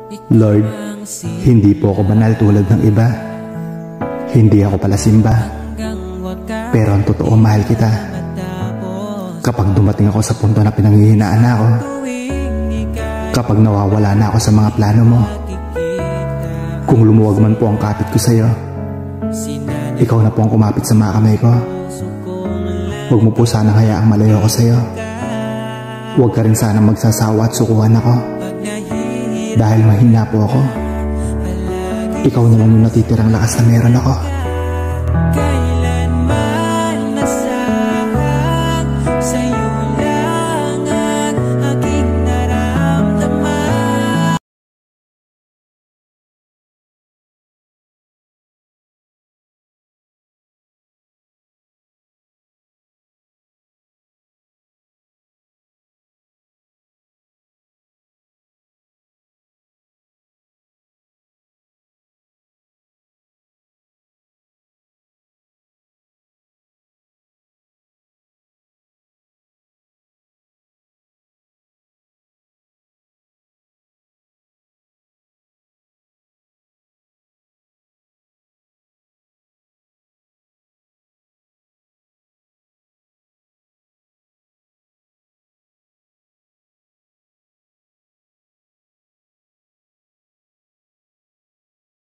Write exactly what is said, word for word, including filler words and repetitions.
Lord, hindi po ako banal tulad ng iba. Hindi ako pala simba. Pero ang totoo, mahal kita. Kapag dumating ako sa punto na pinanghihinaan na ako, kapag nawawala na ako sa mga plano mo, kung lumuwag man po ang kapit ko sa'yo, ikaw na po ang kumapit sa mga kamay ko. Huwag mo po sanang hayaang malayo ko sa'yo. Huwag ka rin sanang magsasawa at sukuhan ako. Dahil mahina po ako, ikaw naman yung natitirang lakas na meron ako.